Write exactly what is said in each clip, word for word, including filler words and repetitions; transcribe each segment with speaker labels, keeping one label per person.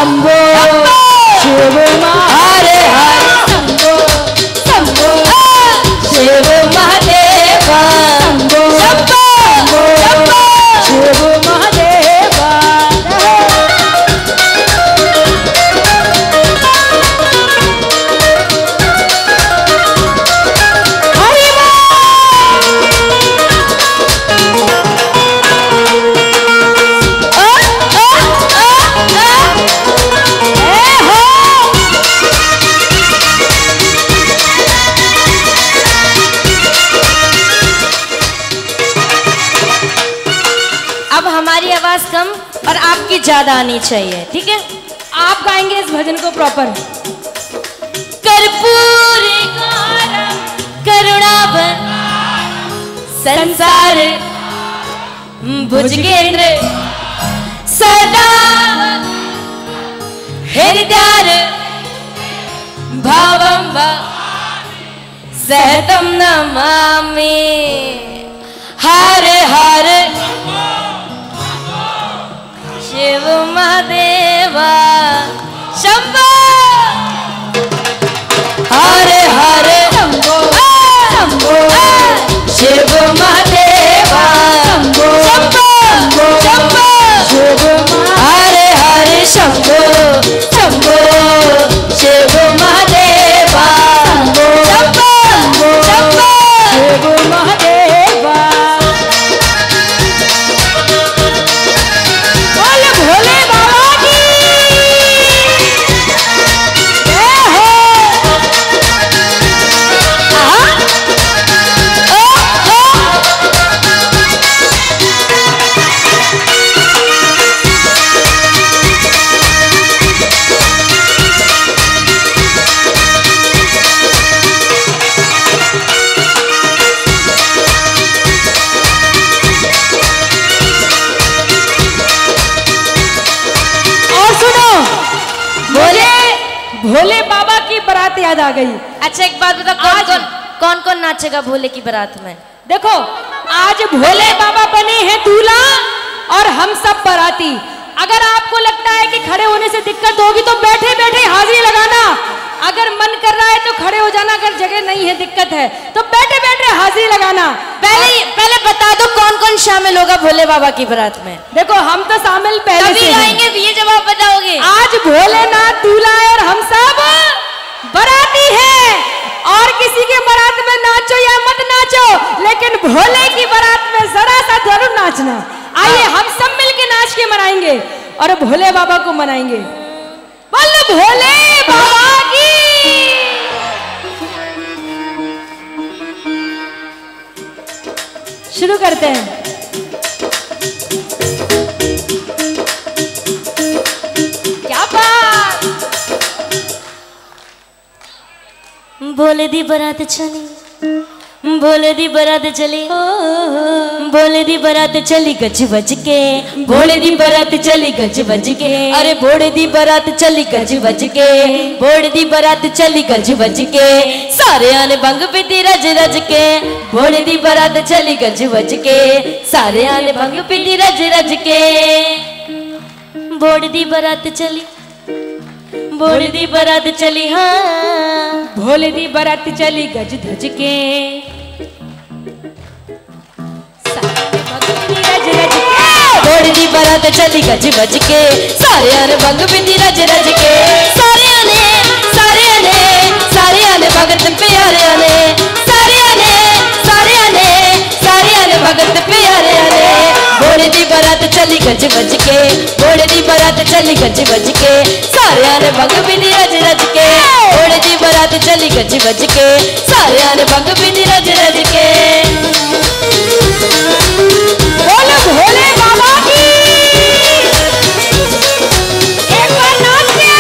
Speaker 1: शंभो शिव हरे हरे शंभो शंभो शिव महादेवा शंभो शंभो शिव महादेवा।
Speaker 2: आवाज कम और आपकी ज्यादा आनी चाहिए, ठीक है?
Speaker 1: आप गाएंगे इस भजन को प्रॉपर।
Speaker 2: कर्पूर करुणावन संसार भुजगेंद्र सदा हृदय भावं वा सहतं नमामि। हर हर शिव महादेवा शंभो हरे हरे शंभो शंभो शिव महादेवा शंभो शंभो शंभो शिव हरे हरे शंभो शंभो शिव महादेवा शंभो शंभो शंभो शिव महादेवा।
Speaker 1: भोले बाबा की बारात याद आ गई।
Speaker 2: अच्छा एक बात बता, कौन कौन कौन कौन नाचेगा भोले की बारात में?
Speaker 1: देखो आज भोले बाबा बने हैं दूल्हा और हम सब बाराती। अगर आपको लगता है कि खड़े होने से दिक्कत होगी तो बैठे बैठे हाजिरी लगाना। अगर मन कर रहा है तो खड़े हो जाना, अगर जगह नहीं है दिक्कत है तो बैठे बैठे हाजिरी लगाना।
Speaker 2: पहले पहले बता दो कौन कौन शामिल होगा भोले बाबा की बारात में?
Speaker 1: देखो हम तो शामिल पहले से
Speaker 2: आएंगे, ये जवाब बताओगे।
Speaker 1: आज भोलेनाथ दूल्हा है और हम सब बाराती हैं। और किसी के बारात में नाचो या मत नाचो, लेकिन भोले की बारात में जरा सा जरूर नाचना। आइए हम सब मिलके नाच के मनाएंगे और भोले बाबा को मनाएंगे। बोल भोले बाबा की। शुरू करते हैं। क्या बात।
Speaker 2: भोले दी बारात चली, भोले दी बारात चली, भोले दी बारात चली गज बज के, भोले दी बारात चली गज बज के। अरे भोले दी बारात चली गज बज के, भोले दी बारात चली गज बज के। सारे आने भंग पीती रज रज के, भोले दी बारात चली गज बज के। सारे आने भंग पीती रज रज के। भोले दी बारात चली, भोले दी बारात चली, हाँ
Speaker 1: भोले दी बारात चली गज धज के।
Speaker 2: भोले दी बारात चली गज बज के। सारे आने भंग पीती रज रज के। सारे आने सारे आने सारे आने भगत प्यारे आने, सारे आने सारे आने सारे आने भगत प्यारे आने। भोले दी बारात चली गज बज के, भोले दी बारात चली गज बज के। सारे आने भंग पीती रज रज के, भोले दी बारात चली गज बज के। सारे आने भंग पीती रज रज के।
Speaker 1: बोलो भोले बाबा की। एक बार नाचिए।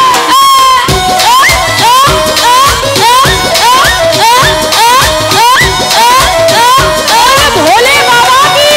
Speaker 1: भोले बाबा की।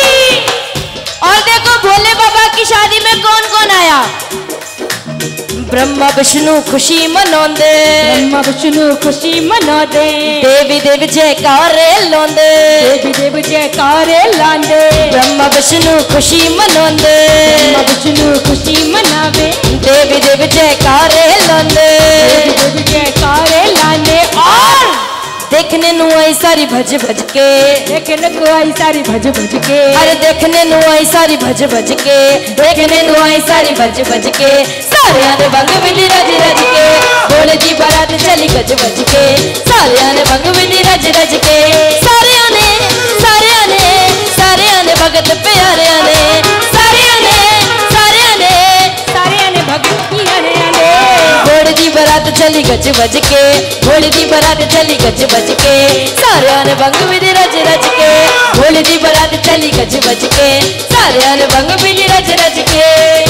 Speaker 2: और देखो भोले बाबा की शादी में कौन कौन आया? ब्रह्मा विष्णु खुशी मनोंदे
Speaker 1: ब्रह्मा विष्णु खुशी मनाते
Speaker 2: देवी देव जयकारे लोंदे
Speaker 1: देवी देव जयकारे लांदे
Speaker 2: ब्रह्मा विष्णु खुशी मनोंदे
Speaker 1: ब्रह्मा विष्णु खुशी मनावे
Speaker 2: देवी देव जयकारे लोंदे
Speaker 1: देवी देव जयकारे लांदे और
Speaker 2: देखने नु आई सारी भज भज के
Speaker 1: देखने को आई सारी भज भज के
Speaker 2: अरे देखने नु आई सारी भज भज के देखने नु आई सारी भज भज के सारे आने भंग मिली रज रज के बोले जी बारात चली गज बज के सारे आने भंग मिली रज रज के सारे आने सारे आने सारे आने भगत प्यारे आने सारे आने सारे आने
Speaker 1: सारे आने भक्ति आने आने
Speaker 2: घोड़े दी बारात चली गज बज के घोड़े दी बारात चली गज बज के सारे आने भंग मिली रज रज के घोड़े दी बारात चली गज बज के सारे आने भंग मिली रज रज के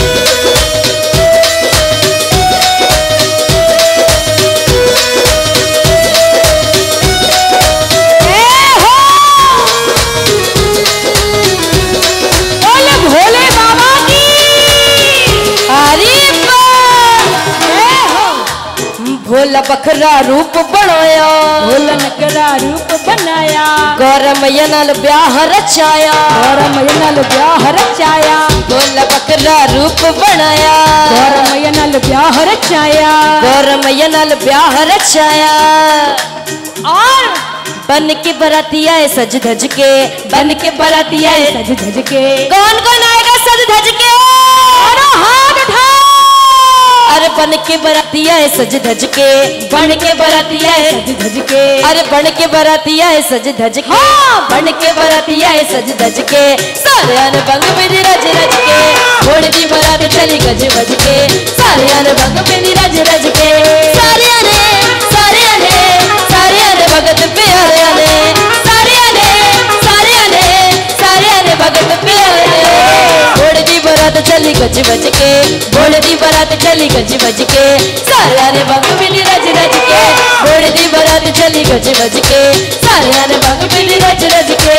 Speaker 2: भोला बखरा रूप बनाया
Speaker 1: भोला नकरा रूप बनाया
Speaker 2: गौरा मैया नाल ब्याह रचाया
Speaker 1: गौरा मैया नाल ब्याह रचाया
Speaker 2: भोला बखरा रूप बनाया
Speaker 1: गौरा मैया नाल ब्याह रचाया
Speaker 2: गौरा मैया नाल ब्याह रचाया
Speaker 1: और
Speaker 2: बन के बराती आए सज धज के बन के बराती आए
Speaker 1: सज धज के
Speaker 2: कौन कौन आएगा सज धज के
Speaker 1: हाथ उठा
Speaker 2: अरे बन के बराती आए सज धज के बन के बराती आए
Speaker 1: सज धज के
Speaker 2: अरे बन के बराती आए सज धज के
Speaker 1: हाँ
Speaker 2: बन के बराती आए सज धज के सारे आने भंग मेरी रज रज के घोड़े दी बारात चली गज बज के सारे आने भंग मेरी रज रज के सारे आने सारे आने सारे आने भगत प्यारे आने सारे आने सारे आने सारे आने भगत प्यारे घोड़े दी बारात चली गज बज के घोड़े दी बारात चली गज बज के सारे आने भंग मिली रज रज के घोड़े दी बारात चली गज बज के सारे आने भंग मिली रज रज के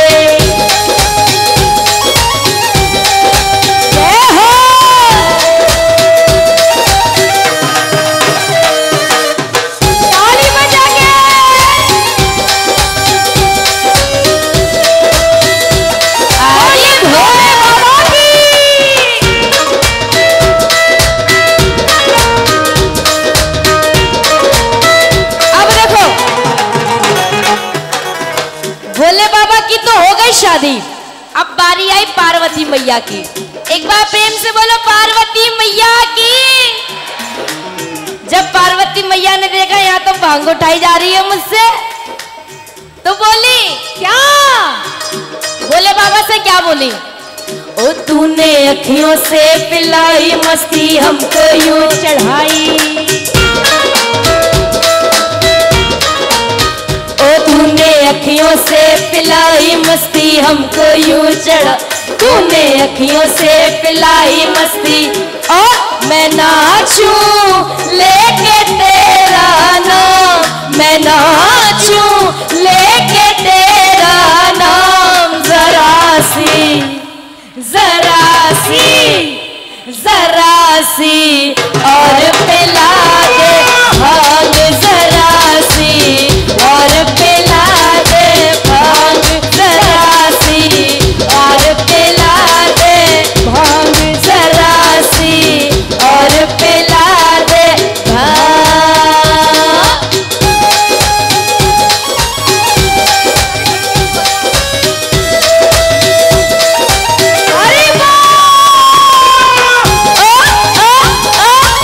Speaker 1: जय हो ताली बजा के
Speaker 2: आइए भोले
Speaker 1: बाबा की
Speaker 2: अब देखो भोले बाबा की तो हो गई शादी अब बारी आई पार्वती मैया की एक बार प्रेम से बोलो पार्वती मैया की जब पार्वती मैया ने देखा यहाँ तो भांग उठाई जा रही है मुझसे तो बोली
Speaker 1: क्या
Speaker 2: भोले बाबा से क्या बोली ओ तूने अखियों से पिलाई मस्ती हमको यूं
Speaker 1: चढ़ाई
Speaker 2: ओ तूने अखियों से पिलाई मस्ती हमको यूं चढ़ा तूने अखियों से पिलाई मस्ती और मैं नाचूं लेके तेरा नाम मैं नाचूं लेके तेरा नाम जरा सी जरा सी जरा सी और पिला दे भांग जरा सी और पिला दे भांग जरा सी और पिला दे भांग जरा सी और पिला दे भांग
Speaker 1: अरे वाह
Speaker 2: ओ, ओ, ओ,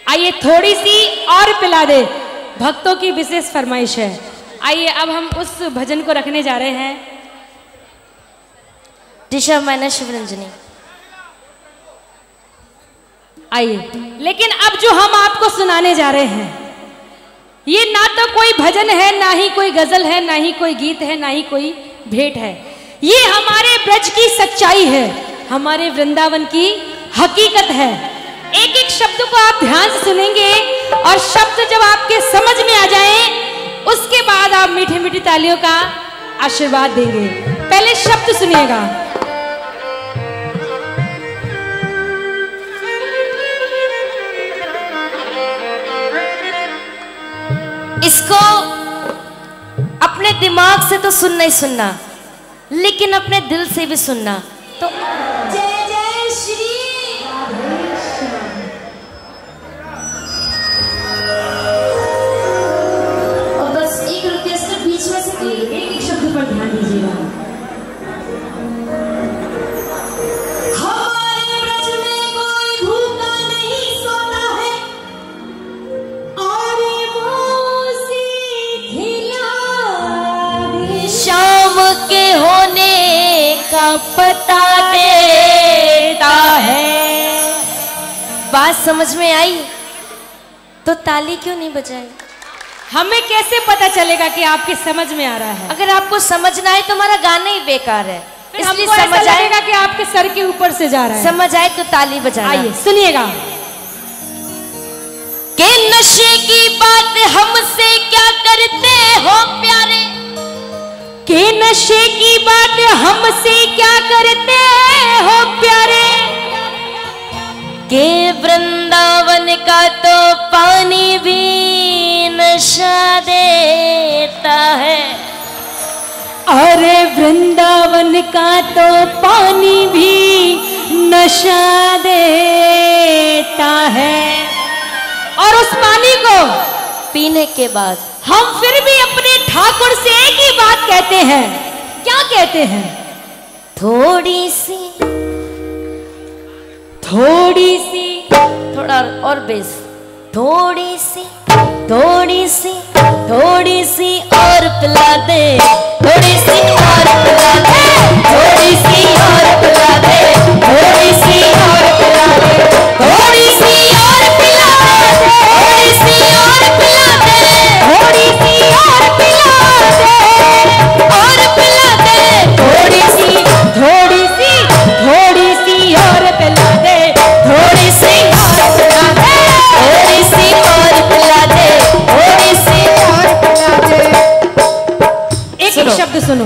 Speaker 1: आइए थोड़ी सी और पिला दे, भक्तों की विशेष फरमाइश है। आइए अब हम उस भजन को रखने जा रहे हैं।
Speaker 2: दिशा मैना शिवरंजनी।
Speaker 1: आइए, लेकिन अब जो हम आपको सुनाने जा रहे हैं ये ना तो कोई भजन है, ना ही कोई गजल है, ना ही कोई गीत है, ना ही कोई भेंट है। ये हमारे ब्रज की सच्चाई है, हमारे वृंदावन की हकीकत है। एक एक शब्द को आप ध्यान से सुनेंगे और शब्द जब आपके समझ में आ जाएं, उसके बाद आप मीठी मीठी तालियों का आशीर्वाद देंगे। पहले शब्द सुनिएगा।
Speaker 2: इसको अपने दिमाग से तो सुनना ही सुनना, लेकिन अपने दिल से भी सुनना। तो जय जय श्री और बस एक रिक्वेस्ट बीच में से एक एक शब्द पर ध्यान दीजिएगा। हमारे ब्रज में कोई भूखा नहीं सोता है और शाम के होने का पता देता है। बात समझ में आई तो ताली क्यों नहीं बजाई?
Speaker 1: हमें कैसे पता चलेगा कि आपकी समझ में आ रहा है?
Speaker 2: अगर आपको समझ ना आए तो हमारा गाना ही बेकार है।
Speaker 1: इसलिए समझ आएगा कि आपके सर के ऊपर से जा रहा है।
Speaker 2: समझ आए तो ताली बजाना।
Speaker 1: आइए सुनिएगा।
Speaker 2: के नशे की बात हमसे क्या करते हो प्यारे,
Speaker 1: के नशे की बात हमसे क्या करते हो प्यारे,
Speaker 2: के वृंदावन का तो पानी भी नशा देता है।
Speaker 1: अरे वृंदावन का तो पानी भी नशा देता है। और उस पानी को
Speaker 2: पीने के बाद
Speaker 1: हम फिर भी अपने ठाकुर से एक ही बात कहते हैं। क्या कहते हैं?
Speaker 2: थोड़ी सी,
Speaker 1: थोड़ी सी,
Speaker 2: थोड़ा और बेस, थोड़ी सी, थोड़ी सी, थोड़ी सी और पिला दे, थोड़ी सी और पिला दे, थोड़ी सी और पिला दे, थोड़ी सी और पिला दे, थोड़ी सी और पिला दे, थोड़ी सी और पिला दे, थोड़ी सी और पिला दे, और पिला दे, थोड़ी सी,
Speaker 1: थोड़ी सी, थोड़ी सी और पिला दे,
Speaker 2: थोड़ी सी और पिला दे, थोड़ी सी और पिला दे, थोड़ी सी और पिला दे।
Speaker 1: एक एक शब्द सुनो।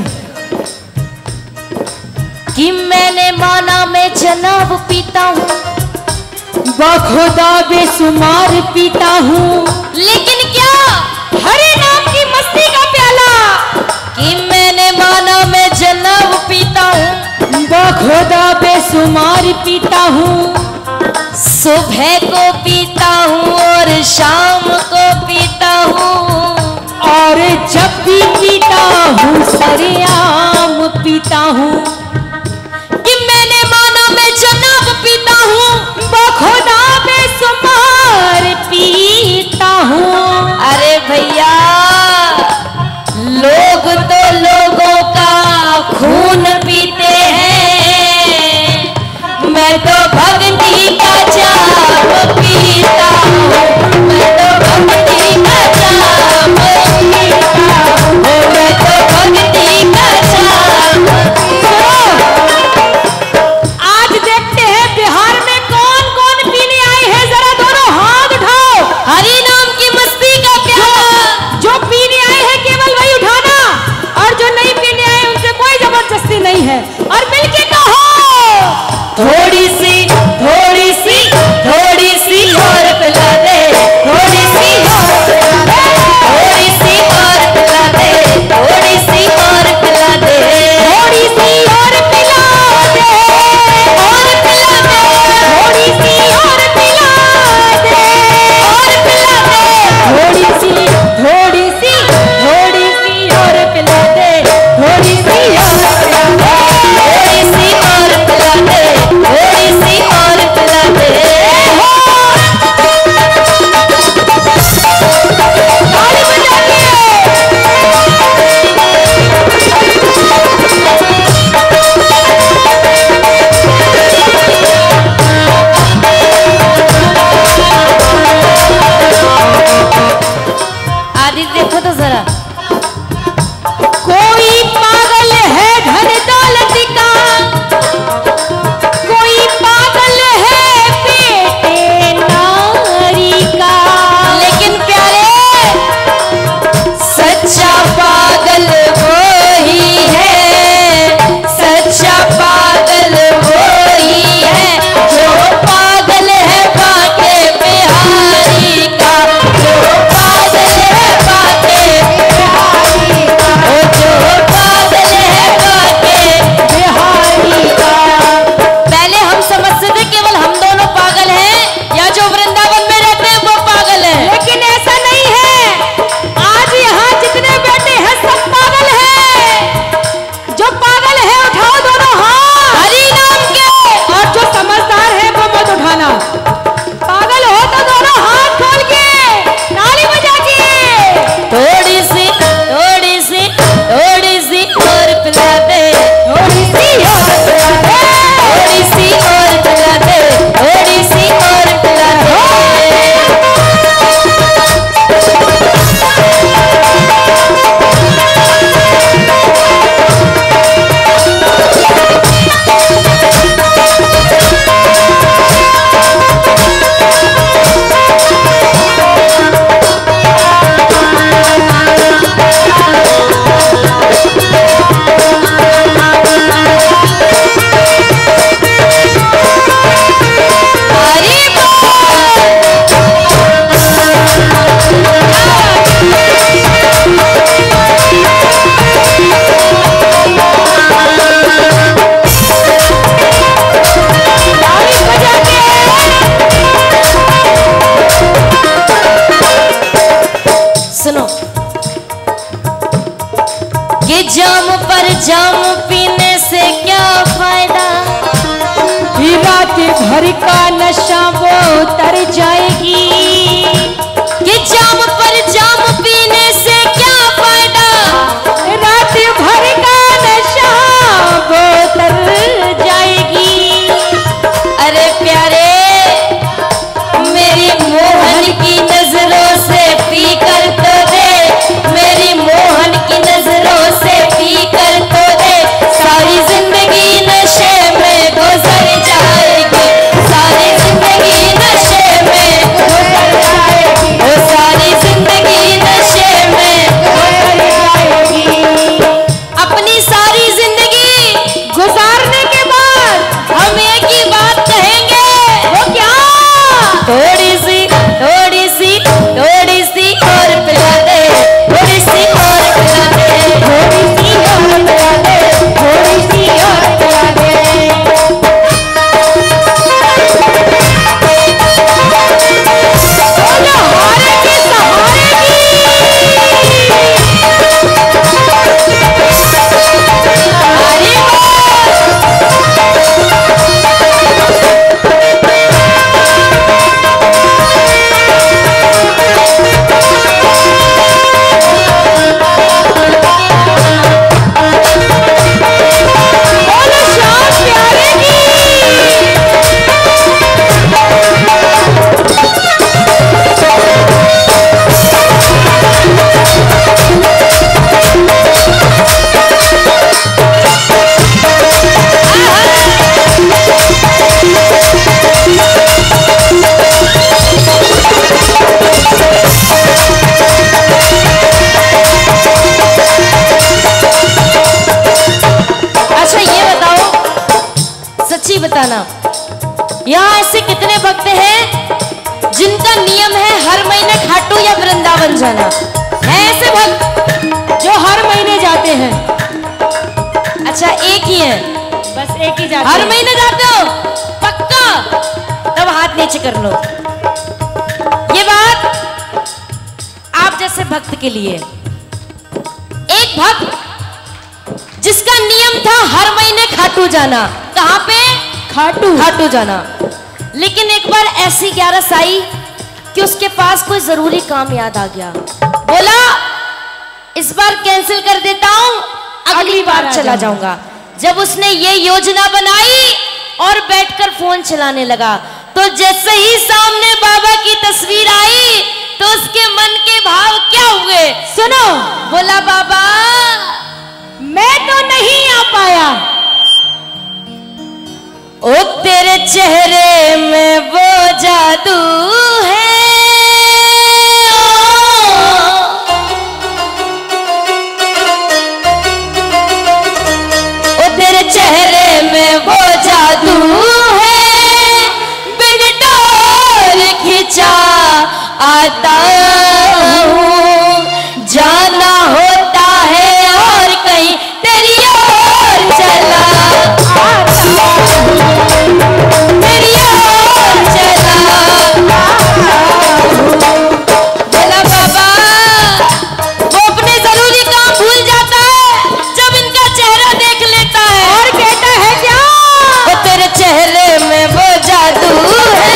Speaker 2: कि मैंने माना मैं जनाब पीता हूँ,
Speaker 1: बखुदा बेसुमार पीता हूँ,
Speaker 2: लेकिन क्या
Speaker 1: हरे नाम की मस्ती का प्याला।
Speaker 2: कि मैंने माना मैं जनाब पीता हूँ,
Speaker 1: बखुदा बेसुमार पीता हूँ,
Speaker 2: सुबह को पीता हूँ और शाम को पीता हूँ,
Speaker 1: और जब भी पीता हूँ सरेआम पीता हूँ।
Speaker 2: कि मैंने माना मैं जनाब पीता हूँ,
Speaker 1: बखुदा बेसुमार पीता हूँ।
Speaker 2: अरे भैया लोग तो लोगों का खून पीते हैं, मैं तो भक्ति का जाम पीता हूँ, मैं तो भक्ति का जाम पीता हूँ, मैं तो भक्ति का जाम पीता हूँ। जाम पीने से क्या फायदा,
Speaker 1: रात भर का नशा वो उतर जाएगी।
Speaker 2: कि जाम पर जाम पीने से क्या फायदा,
Speaker 1: रात भर का नशा वो उतर जाएगी।
Speaker 2: अरे प्यारे मेरी मोहन की नजरों से पी कर तो दे, मेरी मोहन की नजरों से पी कर तो दे, सारी जिंदगी नशे में गुजर जाएगी, सारी जिंदगी नशे में गुजर जाएगी, ओ सारी जिंदगी नशे में गुजर जाएगी। अपनी सारी जिंदगी गुजारने के बाद हम एक ही बात कहेंगे, वो क्या? थोड़ी सी थोड़ी सी थोड़ी सी और पिला दे, थोड़ी सी और पिला दे, थोड़ी सी और पिला दे, थोड़ी सी और पिला दे।
Speaker 1: बोलो हारे के सहारे
Speaker 2: अरे
Speaker 1: बोलो श्याम प्यारे की।
Speaker 2: अच्छा ये बताओ, सच्ची बताना, यहाँ ऐसे कितने भक्त हैं जिनका नियम है हर महीने खाटू या वृंदावन जाना? है ऐसे भक्त
Speaker 1: जो हर महीने जाते हैं,
Speaker 2: अच्छा एक ही है,
Speaker 1: बस एक ही जाते
Speaker 2: हर
Speaker 1: हैं।
Speaker 2: महीने जाते हो पक्का? तब हाथ नीचे कर लो। ये बात आप जैसे भक्त के लिए। एक भक्त जिसका नियम था हर महीने खाटू जाना, कहां पे?
Speaker 1: खाटू
Speaker 2: खाटू जाना, लेकिन एक बार ऐसी ग्यारस आई कि उसके पास कोई जरूरी काम याद आ गया, बोला इस बार कैंसिल कर देता हूं, अगली बार चला जाऊंगा। जब उसने ये योजना बनाई और बैठकर फोन चलाने लगा, तो जैसे ही सामने बाबा की तस्वीर आई तो उसके मन के भाव क्या हुए?
Speaker 1: सुनो,
Speaker 2: बोला बाबा
Speaker 1: मैं तो नहीं आ पाया,
Speaker 2: ओ तेरे चेहरे में वो जादू है, ओ तेरे चेहरे में वो जादू है, बिन डोर खिंचा आता हूँ, जाना होता है और कहीं तेरी ओर चला आता हूँ, तेरी ओर चला आता हूँ। बोला बाबा वो अपने जरूरी काम भूल जाता है जब इनका चेहरा देख लेता है,
Speaker 1: और कहता है क्या?
Speaker 2: वो तेरे चेहरे में वो जादू है,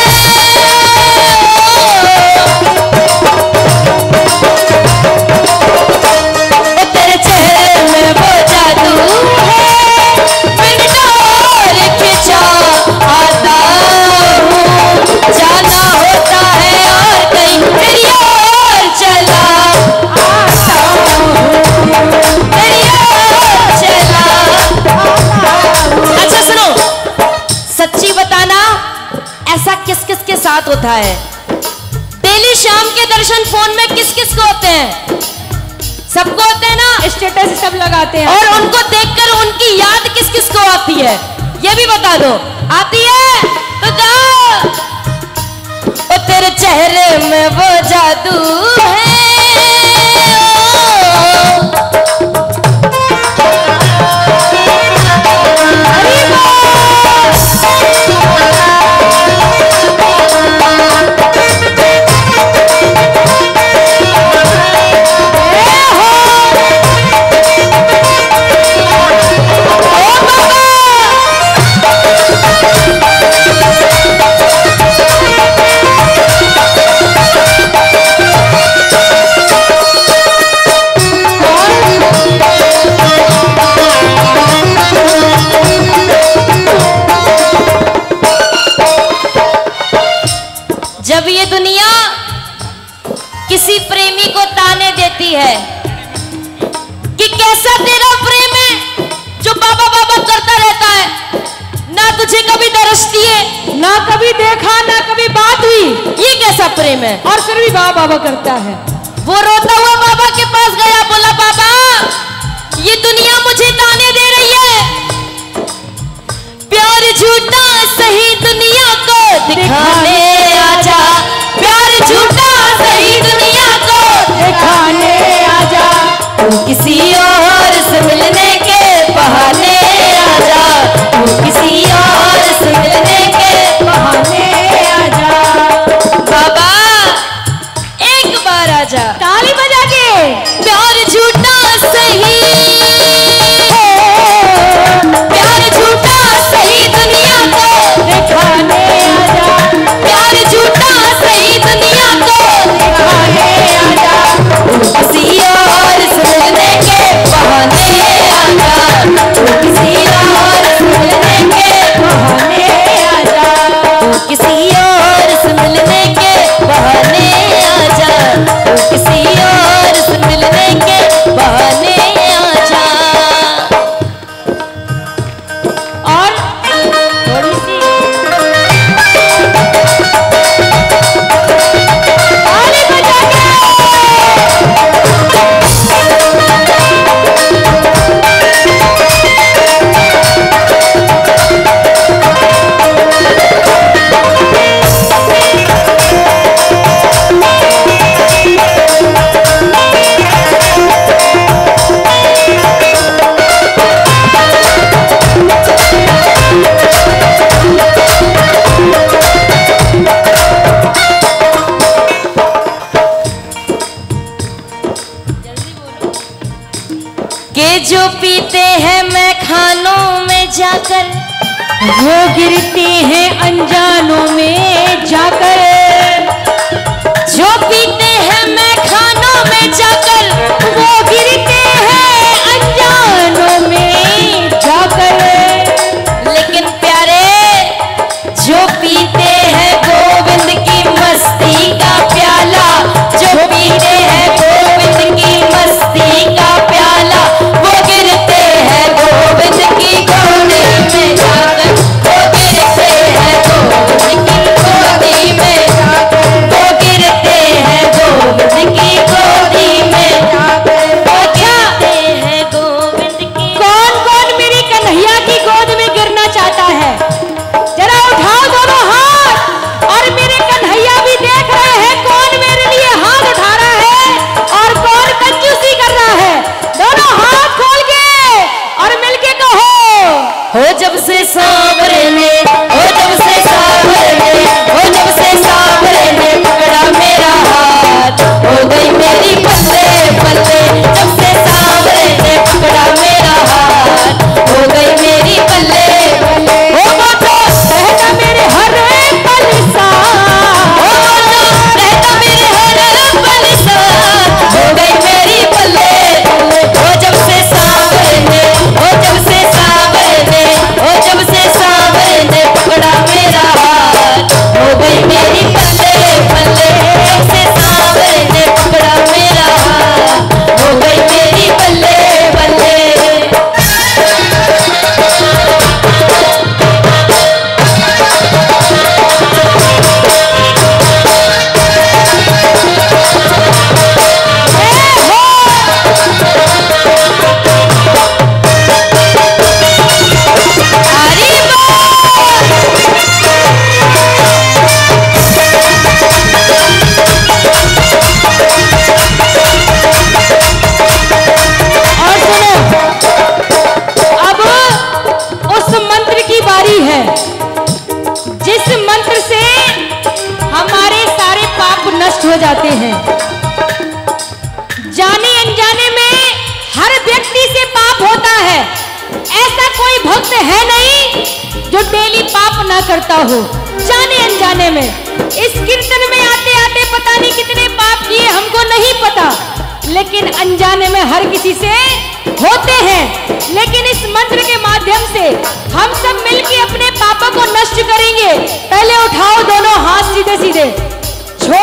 Speaker 2: वो तेरे चेहरे में वो जादू है, बिन डोर खिंचा आता हूँ, जाना होता है और कहीं तेरी ओर चला आता हूँ, तेरी ओर चला आता हूँ। अच्छा सुनो, सच्ची बताना ऐसा किस किस के साथ होता है? डेली शाम के दर्शन फोन में किस किस को होते हैं? सबको होते हैं ना,
Speaker 1: स्टेटस सब लगाते हैं,
Speaker 2: और उनको देखकर उनकी याद किस किस को आती है? ये भी बता दो। आती है तो जाओ, ओ तेरे चेहरे में वो जादू है, हरी बोल। दुनिया किसी प्रेमी को ताने देती है कि कैसा तेरा प्रेम है जो बाबा बाबा करता रहता है, ना तुझे कभी दरसती है,
Speaker 1: ना कभी देखा ना कभी बात हुई,
Speaker 2: ये कैसा प्रेम है।
Speaker 1: और फिर भी बाबा बाबा करता है।
Speaker 2: वो रोता हुआ बाबा के पास गया, बोला बाबा ये दुनिया मुझे ताने दे रही है, प्यार झूठा सही दुनिया को दिखाने आजा, प्यार झूठा सही दुनिया को
Speaker 1: दिखाने आजा,
Speaker 2: तू किसी और से मिलने के बहाने आजा, तू किसी और से मिलने के
Speaker 1: बहाने आजा।
Speaker 2: बाबा एक बार आजा,
Speaker 1: ताली बजा के
Speaker 2: प्यार झूठा सही, प्यार झूठा सही दुनिया को
Speaker 1: दिखाने आजा,
Speaker 2: प्यार झूठा सही दुनिया को
Speaker 1: दिखाने आजा,
Speaker 2: किसी और से मिलने के बहाने आजा, किसी और से मिलने के
Speaker 1: बहाने आजा,
Speaker 2: किसी और से मिलने के बहाने आजा, किसी और से मिलने के बहाने आजा।
Speaker 1: और थोड़ी सी ताली बजा के
Speaker 2: के जो पीते हैं मैं खानों में जाकर,
Speaker 1: वो गिरते हैं अनजानों में जाकर,
Speaker 2: जो पीते हैं मैं खानों में जाकर,
Speaker 1: वो गिरते हैं अनजानों में जाकर,
Speaker 2: लेकिन प्यारे जो पीते हैं गोविंद की मस्ती का प्याला, जो पीते हैं गोविंद की मस्ती का प्याला, वो गिरते हैं गोविंद की गोदी में जाकर, वो गिरते हैं गोविंद की गोदी में जाकर, वो गिरते हैं गोविंद की गोदी में जाकर, वो गिरते हैं गोविंद की।
Speaker 1: कौन कौन मेरी कन्हैया की गोद में गिरना चाहता है? जरा उठाओ दोनों हाथ, और मेरे कन्हैया भी देख रहे हैं कौन मेरे लिए हाथ उठा रहा है और कौन कंजूसी कर रहा है। दोनों हाथ खोल के और मिलके कहो,
Speaker 2: हो जब से सांवरे ने, हो जब से सांवरे ने, हो जब से सांवरे ने पकड़ा मेरा हाथ, हो गई मेरी पल्ले पल्ले, जब से सांवरे ने पकड़ा मेरा हाथ, हो गई मेरी पल्ले पल्ले।
Speaker 1: हो वो तो रहता मेरे हर पल साथ,
Speaker 2: हो तो रहता मेरे हर पल साथ, हो गई मेरी पल्ले पल्ले। हो जब से सांवरे ने, हो जब से सांवरे ने, हो जब से सांवरे ने पकड़ा मेरा हाथ, हो गई मेरी पल्ले पल्ले, जब से सांवरे ने पकड़ा मेरा हाथ, हो गई मेरी पल्ले पल्ले। हरी
Speaker 1: और सुनो, अब उस मंत्र की बारी है जिस मंत्र से हमारे सारे पाप नष्ट हो जाते हैं। जाने अनजाने में हर व्यक्ति से पाप होता है, ऐसा कोई भक्त है नहीं जो डेली पाप ना करता हो। जाने अनजाने में इस कीर्तन में आते आते पता नहीं कितने पाप किए, हमको नहीं पता, लेकिन अनजाने में हर किसी से होते हैं। लेकिन इस मंत्र के माध्यम से हम सब मिलकर अपने पापों को नष्ट करेंगे। पहले उठाओ दोनों हाथ सीधे सीधे, छोड़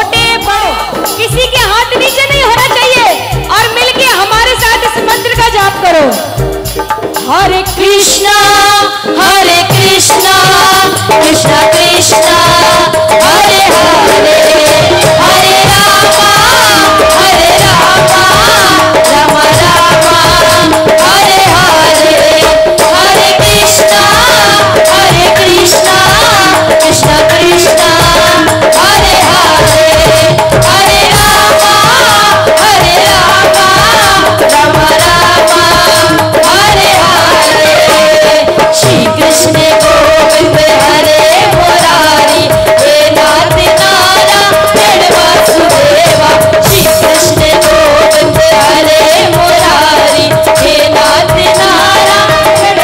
Speaker 1: करो।
Speaker 2: हरे कृष्णा हरे कृष्णा कृष्णा कृष्णा हरे हरे, हरे रामा हरे रामा रामा रामा हरे हरे, हरे कृष्णा हरे कृष्णा कृष्णा कृष्णा हरे हरे, हरे रामा हरे रामा रामा रामा हरे हरे। श्री कृष्ण गोविंद हरे मुरारी, हे नाथ नारायण वासुदेवा। श्री कृष्ण गोविंद हरे मुरारी, हे नाथ नारायण,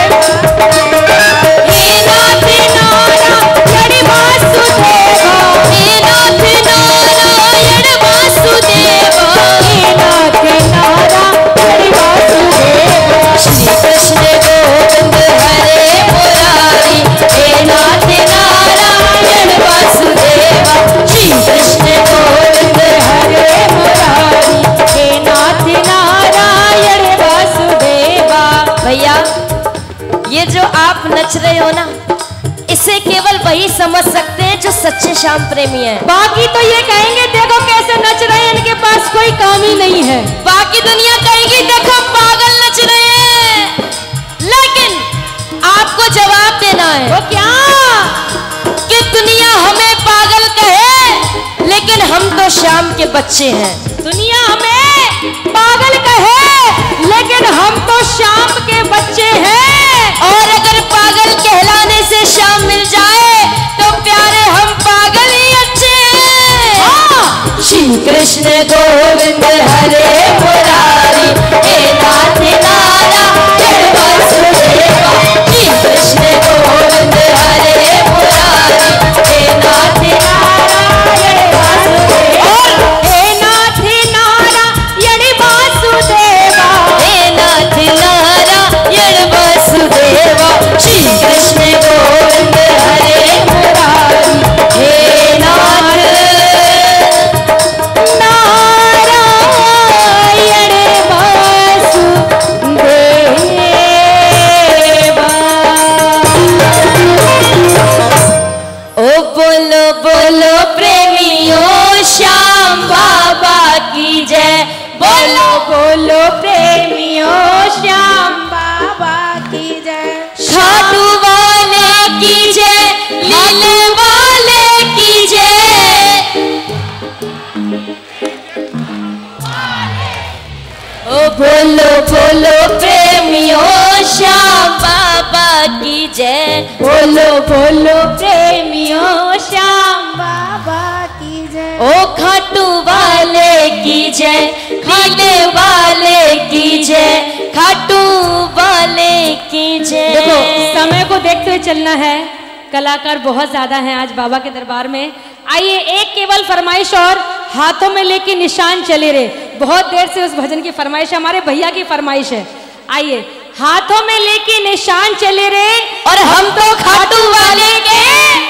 Speaker 2: हे नाथ नारायण वासुदेवा, हे नाथ नारायण वासुदेवा, हे नाथ नारायण वासुदेवा। श्री कृष्ण गोविंद हरे मुरारी, हे नाथ नारायण वासुदेवा। श्री कृष्ण गोविंद हरे मुरारी, हे नाथ नारायण वासुदेवा। भैया ये जो आप नच रहे हो ना, इसे केवल वही समझ सकते हैं जो सच्चे श्याम प्रेमी हैं।
Speaker 1: बाकी तो ये कहेंगे देखो कैसे नच रहे हैं, इनके पास कोई काम ही नहीं है।
Speaker 2: बाकी दुनिया कहेगी देखो पागल नच रहे हैं, लेकिन आपको जवाब देना है
Speaker 1: वो क्या?
Speaker 2: कि दुनिया हमें पागल कहे, लेकिन हम तो श्याम के बच्चे हैं।
Speaker 1: दुनिया हमें पागल कहे, लेकिन हम तो श्याम के बच्चे हैं।
Speaker 2: और अगर पागल कहलाने से श्याम मिल जाए तो प्यारे हम पागल ही अच्छे हैं।
Speaker 1: हाँ।
Speaker 2: श्री कृष्ण गोविंद हरे मुरारी, हे नाथ नारायण वासुदेवा। श्री कृष्ण गोविंद हरे मुरारी, हे नाथ नारायण वासुदेवा,
Speaker 1: हे नाथ नारायण वासुदेवा,
Speaker 2: हे नाथ नारायण वासुदेवा। श्री कृष्ण गोविंद हरे मुरारी, हे नाथ
Speaker 1: नारायण वासुदेवा।
Speaker 2: ओ बोलो बोलो प्रेमियों श्याम बाबा की जय, बोलो
Speaker 1: बोलो प्रेमियों श्याम बाबा की जय।
Speaker 2: खाटू वाले की जय, लीले वाले की जय। ओ बोलो बोलो प्रेमियों श्याम बाबा की जय,
Speaker 1: बोलो बोलो प्रेमियों श्याम बाबा की जय।
Speaker 2: ओ खाटू वाले की जय, खाने वाले की जय, खाटू वाले की जय।
Speaker 1: देखो समय को देखते हुए चलना है, कलाकार बहुत ज्यादा हैं आज बाबा के दरबार में। आइए एक केवल फरमाइश और, हाथों में लेके निशान चले रहे। बहुत देर से उस भजन की फरमाइश, हमारे भैया की फरमाइश है। आइए हाथों में लेके निशान चले रहे,
Speaker 2: और हम तो खाटू वाले के।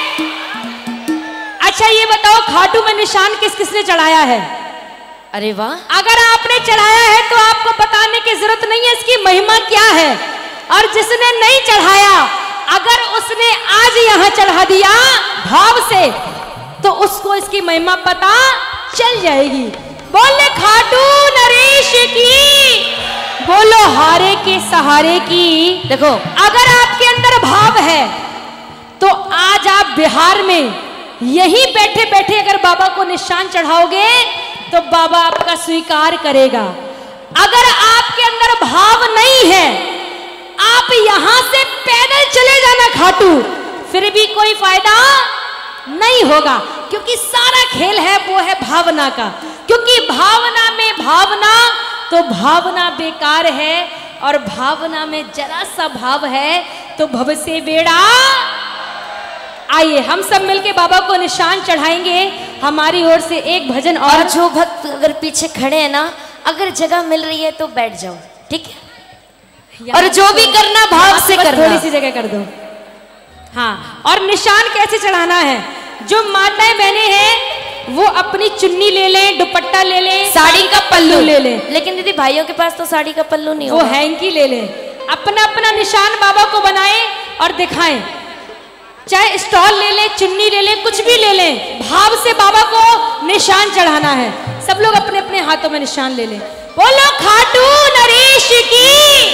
Speaker 1: अच्छा ये बताओ खाटू में निशान किस किसने चढ़ाया है?
Speaker 2: अरे वाह,
Speaker 1: अगर आपने चढ़ाया है तो आपको बताने की जरूरत नहीं है इसकी महिमा क्या है। और जिसने नहीं चढ़ाया, अगर उसने आज यहाँ चढ़ा दिया भाव से, तो उसको इसकी महिमा पता चल जाएगी। बोले खाटू नरेश की, बोलो हारे के सहारे की।
Speaker 2: देखो
Speaker 1: अगर आपके अंदर भाव है तो आज आप बिहार में यहीं बैठे बैठे अगर बाबा को निशान चढ़ाओगे तो बाबा आपका स्वीकार करेगा। अगर आपके अंदर भाव नहीं है, आप यहां से पैदल चले जाना खाटू, फिर भी कोई फायदा नहीं होगा, क्योंकि सारा खेल है वो है भावना का। क्योंकि भावना में भावना तो भावना बेकार है, और भावना में जरा सा भाव है तो भव से बेड़ा। आइए हम सब मिलके बाबा को निशान चढ़ाएंगे। हमारी ओर से एक भजन और,
Speaker 2: और जो भक्त अगर पीछे खड़े हैं ना, अगर जगह मिल रही है तो बैठ जाओ, ठीक है। और जो भी करना भाव से करना।
Speaker 1: थोड़ी सी जगह कर दो। हाँ, और निशान कैसे चढ़ाना है? जो माताएं बहनें हैं वो अपनी चुन्नी ले लें, दुपट्टा ले लें,
Speaker 2: साड़ी का पल्लू
Speaker 1: ले लें।
Speaker 2: लेकिन दीदी भाइयों के पास तो साड़ी का पल्लू नहीं
Speaker 1: वो
Speaker 2: होगा।
Speaker 1: हैंकी ले लें, अपना अपना निशान बाबा को बनाएं और दिखाएं। चाहे स्टॉल ले लें, चुन्नी ले लें, कुछ भी ले लें, भाव से बाबा को निशान चढ़ाना है। सब लोग अपने अपने हाथों में निशान ले लें। बोलो खाटू नरेश की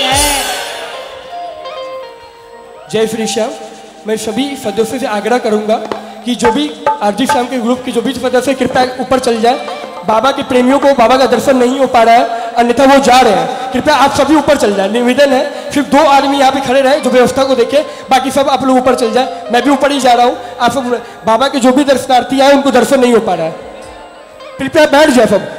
Speaker 3: जय श्री श्याम। मैं सभी सदस्यों से आग्रह करूंगा कि जो भी आरती श्याम के ग्रुप के जो भी सदस्य कृपया ऊपर चल जाए। बाबा के प्रेमियों को बाबा का दर्शन नहीं हो पा रहा है, अन्यथा वो जा रहे हैं। कृपया आप सभी ऊपर चल जाए। निवेदन है, सिर्फ दो आदमी यहाँ पे खड़े रहे जो व्यवस्था को देखे, बाकी सब आप लोग ऊपर चल जाए। मैं भी ऊपर ही जा रहा हूँ। आप सब बाबा के जो भी दर्शनार्थी आए उनको दर्शन नहीं हो पा रहा है, कृपया बैठ जाए सब।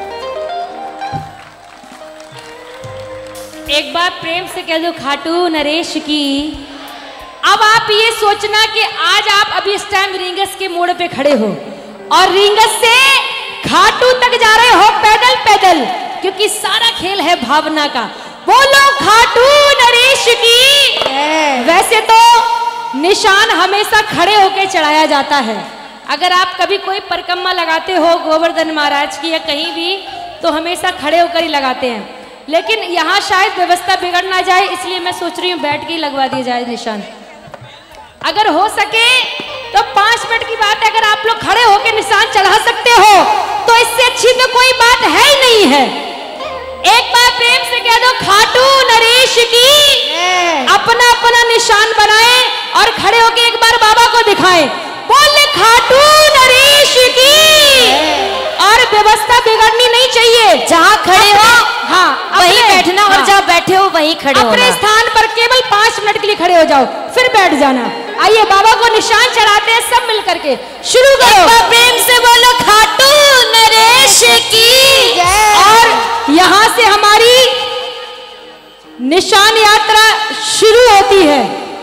Speaker 1: एक बार प्रेम से कह दो खाटू नरेश की। अब आप ये सोचना कि आज आप अभी इस टाइम रींगस के मोड़ पे खड़े हो और रींगस से खाटू तक जा रहे हो पैदल पैदल, क्योंकि सारा खेल है भावना का। बोलो खाटू नरेश की। वैसे तो निशान हमेशा खड़े होकर चढ़ाया जाता है। अगर आप कभी कोई परिक्रमा लगाते हो गोवर्धन महाराज की या कहीं भी, तो हमेशा खड़े होकर ही लगाते हैं। लेकिन यहाँ शायद व्यवस्था बिगड़ ना जाए, इसलिए मैं सोच रही हूँ बैठ के ही लगवा दिया जाए निशान। अगर हो सके तो पांच मिनट की बात है, अगर आप लोग खड़े होकर निशान चढ़ा सकते हो तो इससे अच्छी तो कोई बात है ही नहीं है। एक बार प्रेम से कह दो खाटू नरेश की। अपना अपना निशान बनाए और खड़े होकर एक बार बाबा को दिखाएं। बोले खाटू नरेश की। और व्यवस्था बिगड़नी नहीं चाहिए।
Speaker 2: जहाँ खड़े हो
Speaker 1: हाँ
Speaker 2: वहीं बैठना, और
Speaker 1: हाँ,
Speaker 2: जहाँ बैठे हो वहीं खड़े हो।
Speaker 1: अपने स्थान पर केवल पांच मिनट के लिए खड़े हो जाओ, फिर बैठ जाना। आइए बाबा को निशान चढ़ाते हैं सब मिल करके। शुरू करो।
Speaker 2: प्रेम से बोलो खाटू नरेश की।
Speaker 1: और यहाँ से हमारी निशान यात्रा शुरू होती है।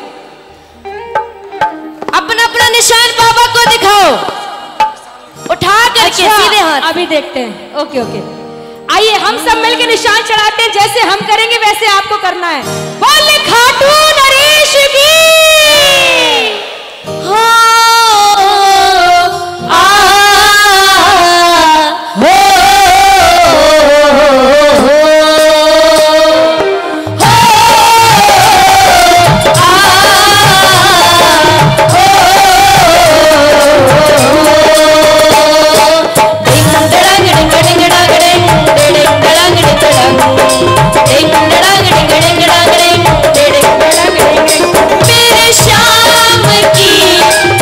Speaker 2: अपना अपना निशान बाबा को दिखाओ, उठा करके
Speaker 1: अच्छा,
Speaker 2: सीधे हाथ।
Speaker 1: अभी देखते हैं। ओके ओके, आइए हम सब मिलकर निशान चढ़ाते हैं। जैसे हम करेंगे वैसे आपको करना है। बोले खाटू नरेश की।
Speaker 2: हो आ हो मेरे श्याम की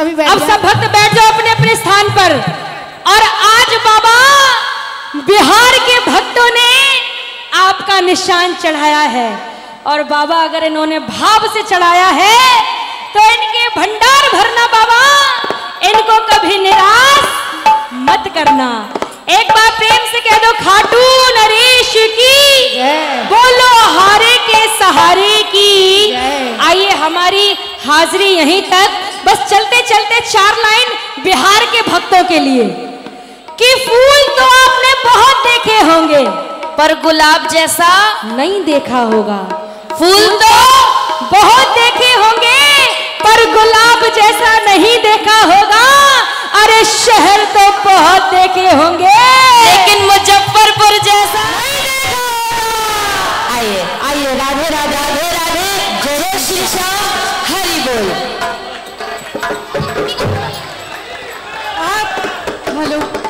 Speaker 1: सभी बैठ अब सब भक्त बैठ जाओ अपने अपने स्थान पर। और आज बाबा बिहार के भक्तों ने आपका निशान चढ़ाया है, और बाबा अगर इन्होंने भाव से चढ़ाया है तो इनके भंडार भरना बाबा, इनको कभी निराश मत करना। एक बार प्रेम से कह दो खाटू नरेश की, बोलो हारे के सहारे की। आइए हमारी हाजिरी यहीं तक, बस चलते चलते चार लाइन बिहार के भक्तों के लिए कि फूल तो आपने बहुत देखे होंगे
Speaker 2: पर गुलाब जैसा
Speaker 1: नहीं देखा होगा।
Speaker 2: फूल तो
Speaker 1: बहुत देखे होंगे पर गुलाब जैसा नहीं देखा होगा। अरे शहर तो बहुत देखे होंगे
Speaker 2: लेकिन मुजफ्फरपुर जैसा नहीं देखा होगा। आइए आइए, राधे राधे राधे राधे, जय श्री श्याम, हरि बोल।
Speaker 1: हेलो